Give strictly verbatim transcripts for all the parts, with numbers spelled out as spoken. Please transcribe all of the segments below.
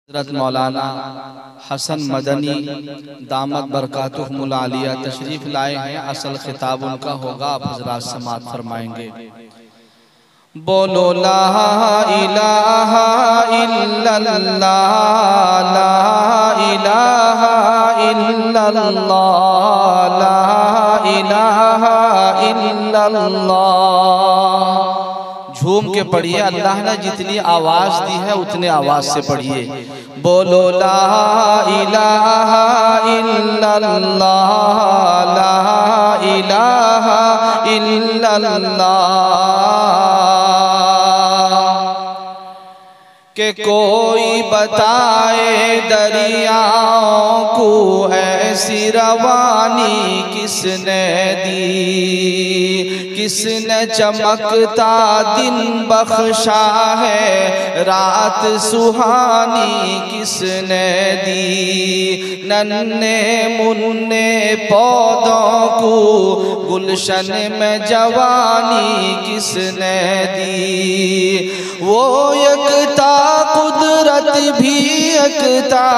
हज़रत मौलाना हसन मदनी दामत बरकातुहुमुल आलिया तशरीफ़ लाए हैं। असल खिताब उनका होगा, आप हज़रात समाअत फरमाएंगे। बोलो ला इलाहा इल्लल्लाह, ला इलाहा इल्लल्लाह, ला इलाहा इल्लल्लाह। झूम के पढ़िए, अल्लाह ने जितनी आवाज दी है उतने आवाज से पढ़िए। बोलो ला इलाहा इल्लल्लाह, ला इलाहा इल्लल्लाह। के कोई बताए दरियाओं को ऐसी रवानी किसने दी, किसने चमकता दिन बख्शा है, रात सुहानी किसने दी। नन्हे मुन्ने पौधों को गुलशन में जवानी किसने दी। वो यकता कुदरत भी यकता,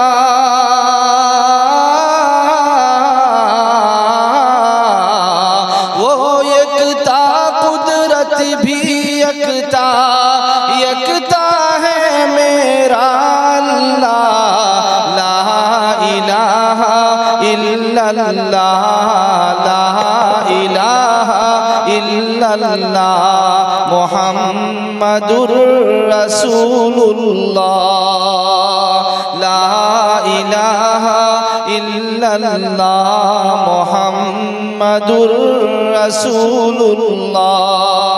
वो यकता कुदरत भी यकता, यकता है मेरा अल्लाह। ला इलाहा इल्लल्लाह, ला इलाहा इल्लल्लाह, मुहम्मदुर रसूलुल्लाह। ला इलाहा इल्लल्लाह, मुहम्मदुर रसूलुल्लाह।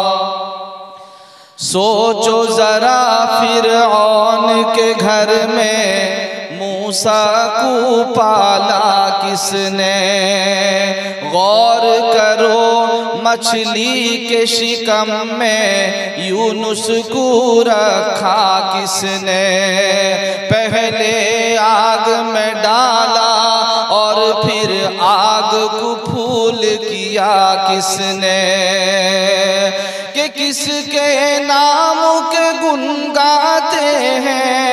सोचो जरा फिरऔन के घर में मूसा को पाला किसने। गौर करो मछली के शिकम में यूनुस को रखा किसने। पहले आग में डाला और फिर आग को फूल किया किसने। कि किसके नाम के गुण गाते हैं,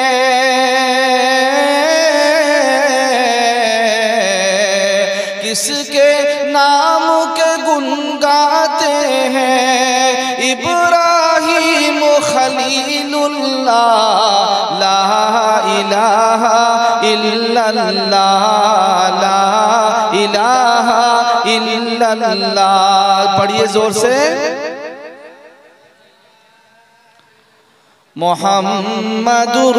किसके नाम के गुण गाते हैं। इब्राहीम खलीलुल्लाह, ला इलाहा इल्लल्लाह, ला इलाहा इल्लल्लाह। पढ़िए जोर से। मुहम्मदुर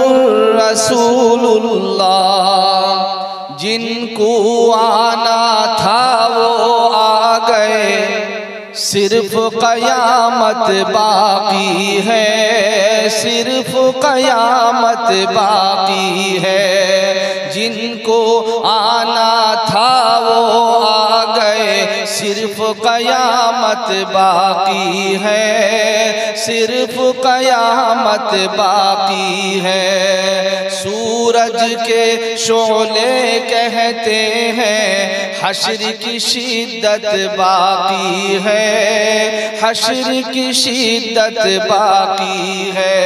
रसूलुल्लाह। जिनको आना था वो आ गए, सिर्फ कयामत बाकी है, सिर्फ कयामत बाकी है। जिनको आना था वो आ गए, सिर्फ कयामत बाकी है, सिर्फ कयामत बाकी है। सूरज के शोले कहते हैं हश्र की शिद्दत बाकी है, हश्र की शिद्दत बाकी है।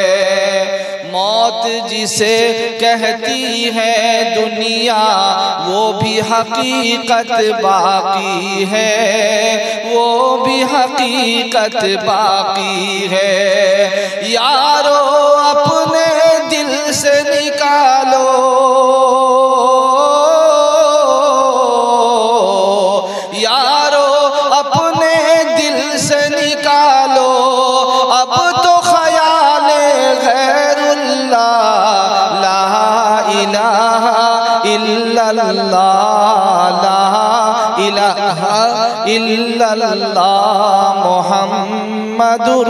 मौत जिसे कहती है दुनिया, वो भी हकीकत बाकी है, वो भी हकीकत बाकी है। यारो अपने दिल से निकालो, यारो अपने दिल से निकालो, अब तो ख्याले गैरुल्लाह। ला इलाहा इल्लल्लाह, ला इलाहा इल्लल्लाह, मुहम्मदुर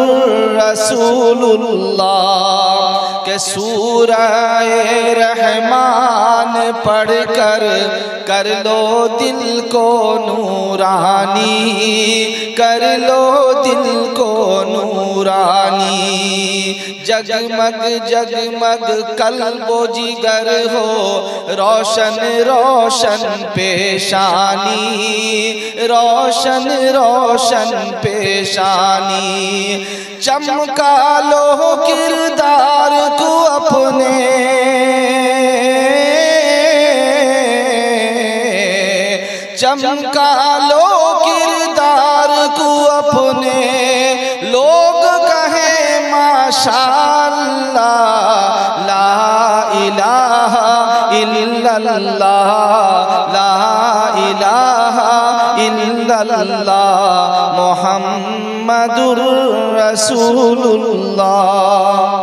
रसूलुल्लाह। के सूरह रहमान पढ़कर कर लो दिल को नूरानी, कर लो दिल को नूरानी। जगमग जगमग कल्बो जिगर हो, रोशन रोशन पेशानी, रोशन रोशन पेशानी। चमका लो किरदार को अपने, माशाअल्लाह ला इलाहा इल्लल्लाह ला इलाहा इल्लल्लाह मुहम्मदुर रसूलुल्लाह।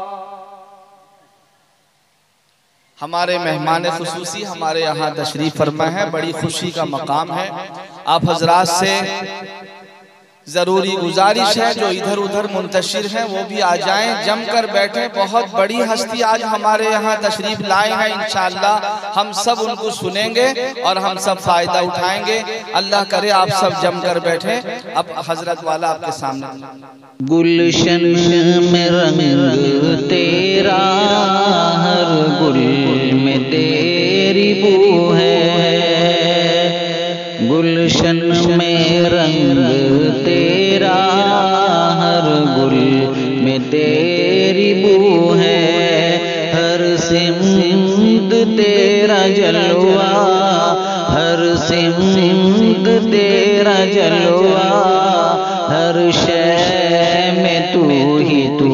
हमारे मेहमान खुसूसी हमारे यहाँ तशरीफ फरमा है, बड़ी खुशी का मकाम है। आप हजरात से जरूरी गुजारिश है जो इधर उधर मुंतशिर हैं वो भी आ जाएं, जम कर बैठे। बहुत बड़ी हस्ती आज हमारे यहाँ तशरीफ लाए हैं, इंशाअल्लाह हम सब उनको सुनेंगे और हम सब फायदा उठाएंगे। अल्लाह करे आप सब जम कर बैठे। अब हजरत वाला आपके सामने। गुलशन में रंग तेरा, हर गुल में तेरी बू है। गुलशन में रंग तेरा, हर गुल में तेरी बू है। हर सिमत तेरा जलवा, हर सिमत तेरा जलवा। हर शय में तू ही तू